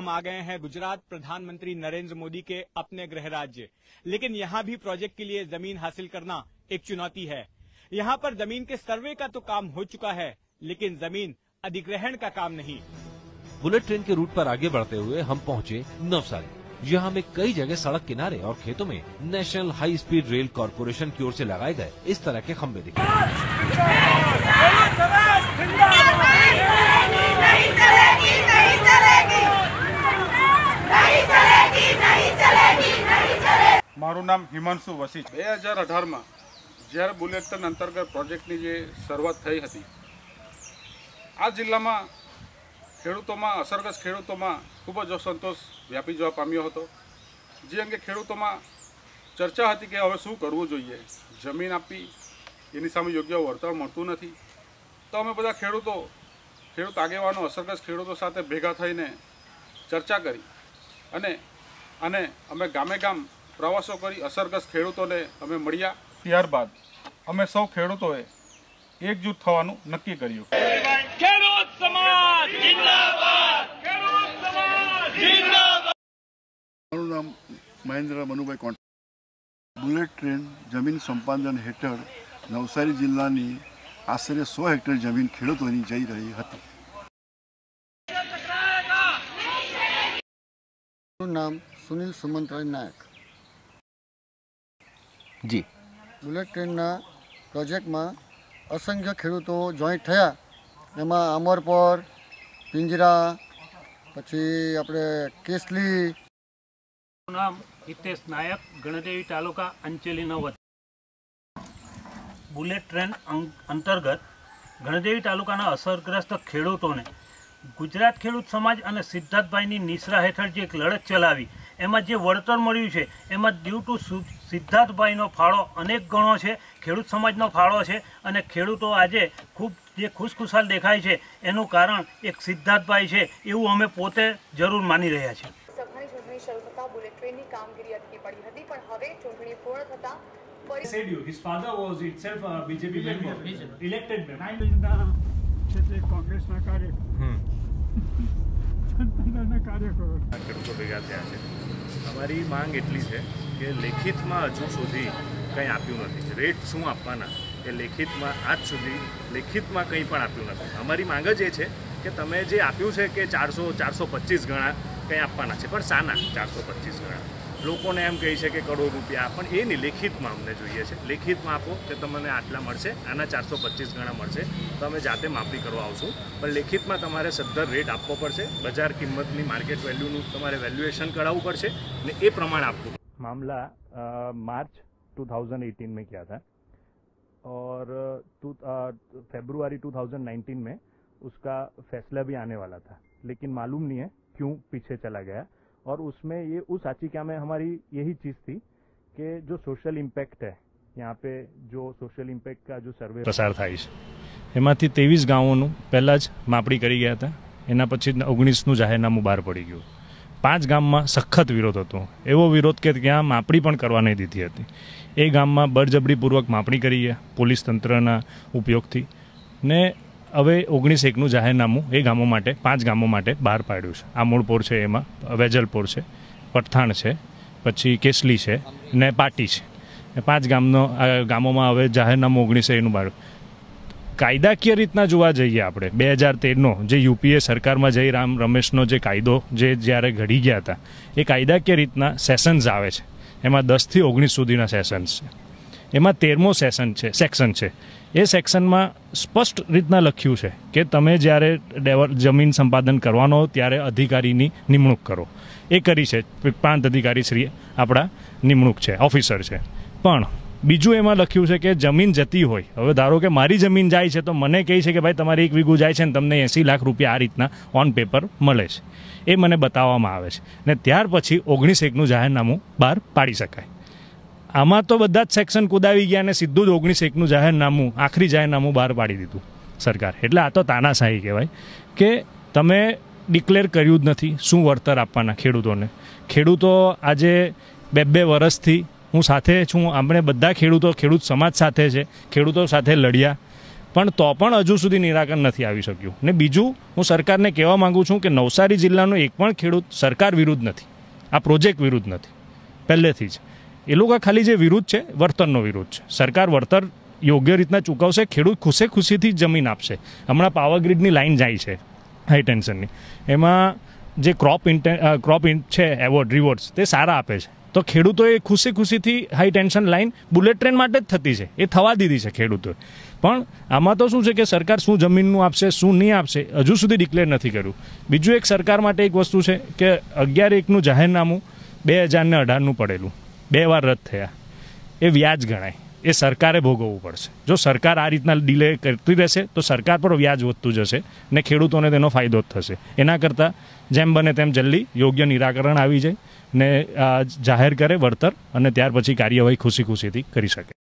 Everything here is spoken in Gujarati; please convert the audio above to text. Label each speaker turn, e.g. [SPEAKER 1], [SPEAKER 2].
[SPEAKER 1] हम आ गए हैं गुजरात प्रधानमंत्री नरेंद्र मोदी के अपने गृह राज्य, लेकिन यहाँ भी प्रोजेक्ट के लिए जमीन हासिल करना एक चुनौती है। यहाँ पर जमीन के सर्वे का तो काम हो चुका है, लेकिन जमीन अधिग्रहण का काम नहीं।
[SPEAKER 2] बुलेट ट्रेन के रूट पर आगे बढ़ते हुए हम पहुँचे नवसारी। यहाँ हमें कई जगह सड़क किनारे और खेतों में national high speed rail corporation की ओर से लगाए गए इस तरह के खंभे दिखे।
[SPEAKER 3] मारू नाम हिमांशु वसी। 2018 में જ્યારે બુલેટ ટ્રેન અંતર્ગત પ્રોજેક્ટની જે શરૂઆત થઈ હતી, આ જિલ્લામાં ખેડૂતોમાં અસરગ્રસ્ત ખેડૂતોમાં ખૂબ જ અસંતોષ વ્યાપી જવા પામ્યો હતો। જે અંગે ખેડૂતોમાં ચર્ચા હતી કે હવે શું કરવું જોઈએ, જમીન આપી એની સામે યોગ્ય વળતર મળતું નથી। તો અમે બધા ખેડૂત આગેવાનો અસરગ્રસ્ત ખેડૂતો સાથે ભેગા થઈને ચર્ચા કરી અને અમે ગામે ગામ પ્રવાસો કરી અસરગ્રસ્ત ખેડૂતોને અમે મળ્યા। ત્યારબાદ અમે સૌ ખેડૂતોએ એકજૂટ થવાનું નક્કી કર્યું। ખેડૂત સમાજ જિંદાબાદ, ખેડૂત સમાજ જિંદાબાદ।
[SPEAKER 4] મારું નામ મહેન્દ્ર મનુભાઈ કોંટા। બુલેટ ટ્રેન જમીન સંપાદન હેઠળ નવસારી જિલ્લાની આશરે 100 હેક્ટર જમીન ખેડૂતોની જઈ રહી હતી। મારું નામ સુનિલ સુમંતરાય નાયક
[SPEAKER 2] जी।
[SPEAKER 4] બુલેટ ટ્રેનના પ્રોજેક્ટમાં અસંખ્ય ખેડૂતો જોઈન્ટ થયા। એમાં અમરપર, પિંજરા, પછી આપણે કેસલી।
[SPEAKER 5] નામ હિતેશ નાયક, ગણદેવી તાલુકા, અંચેલી નવદ। બુલેટ ટ્રેન અંતર્ગત ગણદેવી તાલુકાના અસરગ્રસ્ત ખેડૂતોને ગુજરાત ખેડૂત સમાજ અને સિદ્ધાર્થભાઈની નિશ્રા હેઠળ જે એક લડત ચલાવી, એમાં જે વળતર મળ્યું છે એમાં ડ્યુ ટુ સિદ્ધાર્થભાઈનો ફાળો અનેક ગણો છે, ખેડૂત સમાજનો ફાળો છે અને ખેડૂતો આજે ખૂબ જે ખુશખુશાલ દેખાય છે એનું કારણ એક સિદ્ધાર્થભાઈ છે એવું અમે પોતે જરૂર માની રહ્યા છીએ।
[SPEAKER 6] સભાની ચૂંટણી શરૂ થતાં બુલેટ ટ્રેનની કામગીરી અટકી પડી હતી, પણ હવે ચૂંટણી પૂર્ણ થતાં
[SPEAKER 7] said you his father was itself a BJP member, elected member.
[SPEAKER 3] કોંગ્રેસના
[SPEAKER 8] ખેડૂતો ભેગા થયા છે। અમારી માંગ એટલી છે કે લેખિતમાં હજુ સુધી કંઈ આપ્યું નથી। રેટ શું આપવાના એ લેખિતમાં આજ સુધી લેખિતમાં કંઈ પણ આપ્યું નથી। અમારી માંગ જ એ છે કે તમે જે આપ્યું છે કે 425 ગણા કંઈ આપવાના છે, પણ શાના 425 ગણા? લોકોને એમ કહે છે કે કરોડ રૂપિયા, પણ એ નહીં, લેખિતમાં અમને જોઈએ છે। લેખિતમાં આપો કે તમને આટલા મળશે, આના 425 ગણા મળશે, તો અમે જાતે માપણી કરવા આવશું, પણ લેખિતમાં તમારે સદ્ધર રેટ આપવો પડશે। બજાર કિંમતની માર્કેટ વેલ્યુનું તમારે વેલ્યુએશન કરાવવું પડશે ને એ પ્રમાણે આપવું।
[SPEAKER 9] मामला मार्च 2018 में किया था और फरवरी 2019 में उसका फैसला भी आने वाला था, लेकिन मालूम नहीं है क्यों पीछे चला गया। और उसमें ये उस याचिका में हमारी यही चीज़ थी कि जो सोशल इम्पेक्ट है, यहाँ पे जो सोशल इम्पेक्ट का जो सर्वे
[SPEAKER 7] પસાર થાય છે એમાંથી 23 ગામોનું પહેલાં જ માપણી કરી ગયા હતા। એના પછી 19નું જાહેરનામું બહાર પડી ગયું। 5 ગામમાં સખત વિરોધ હતો, એવો વિરોધ કે ત્યાં માપણી પણ કરવા નહીં દીધી હતી। એ ગામમાં બળજબરીપૂર્વક માપણી કરી ગયા પોલીસ તંત્રના ઉપયોગથી ને હવે 19-1નું જાહેરનામું એ ગામો માટે 5 ગામો માટે બહાર પાડ્યું છે। આમોડપોર છે, એમાં વેજલપોર છે, પઠાણ છે, પછી કેસલી છે ને પાટી છે। એ 5 ગામોમાં હવે જાહેરનામું 19-1નું બહાર। કાયદાકીય રીતના જોવા જઈએ આપણે 2013નો જે યુપીએ સરકારમાં જયરામ રમેશનો જે કાયદો જે જ્યારે ઘડી ગયા હતા, એ કાયદાકીય રીતના સેશન્સ આવે છે, એમાં 10 થી 19 સુધીના સેશન્સ છે। એમાં 13મો સેક્શન છે। એ સેક્શનમાં સ્પષ્ટ રીતના લખ્યું છે કે તમે જ્યારે જમીન સંપાદન કરવાનો ત્યારે અધિકારીની નિમણૂક કરો। એ કરી છે, પ્રાંત અધિકારી શ્રી આપણા નિમણૂક છે, ઓફિસર છે। પણ બીજું એમાં લખ્યું છે કે જમીન જતી હોય, હવે ધારો કે મારી જમીન જાય છે તો મને કહે છે કે ભાઈ તમારી 1 વીઘું જાય છે ને તમને 80 લાખ રૂપિયા આ રીતના ઓન પેપર મળે છે, એ મને બતાવવામાં આવે છે ને ત્યાર પછી 19-1નું જાહેરનામું બહાર પાડી શકાય। આમાં તો બધા જ સેક્શન કુદાવી ગયા અને સીધું જ 19-1નું જાહેરનામું, આખરી જાહેરનામું બહાર પાડી દીધું સરકાર। એટલે આ તો તાનાશાહી કહેવાય કે તમે ડિક્લેર કર્યું જ નથી શું વળતર આપવાના ખેડૂતોને। ખેડૂતો આજે 2 વર્ષથી હું સાથે છું, આપણે બધા ખેડૂત સમાજ સાથે છે, ખેડૂતો સાથે લડ્યા, પણ તો પણ હજુ સુધી નિરાકરણ નથી આવી શક્યું. ને બીજું હું સરકારને કહેવા માંગુ છું કે નવસારી જિલ્લાનો એક પણ ખેડૂત સરકાર વિરુદ્ધ નથી, આ પ્રોજેક્ટ વિરુદ્ધ નથી પહેલેથી જ. એ લોકો ખાલી જે વિરુદ્ધ છે વળતરનો વિરોધ છે. સરકાર વળતર યોગ્ય રીતના ચૂકવશે, ખેડૂત ખુશીથી જમીન આપશે. હમણાં પાવર ગ્રીડની લાઇન જાય છે હાઈ ટેન્શનની, એમાં જે ક્રોપ છે એવોર્ડ રિવોર્ડ્સ તે સારા આપે છે, તો ખેડૂતોએ ખુશીથી high tension line bullet train માટે જ થતી છે, એ થવા દીધી છે ખેડૂતોએ. પણ આમાં તો શું છે કે સરકાર શું જમીનનું આપશે શું નહીં આપશે હજુ સુધી ડિક્લેર નથી કર્યું. બીજું એક સરકાર માટે એક વસ્તુ છે કે 11/1નું જાહેરનામું 2018નું પડેલું 2 વાર રદ થયા, એ વ્યાજ ગણાય, એ સરકારે ભોગવવું પડશે. જો સરકાર આ રીતના ડિલે કરતી રહેશે તો સરકાર પર વ્યાજ વધતું જશે ને ખેડૂતોને તેનો ફાયદો જ થશે. એના કરતાં જેમ બને તેમ જલ્દી યોગ્ય નિરાકરણ આવી જાય ને જાહેર કરે વળતર અને ત્યાર પછી કાર્યવાહી ખુશીથી કરી શકે.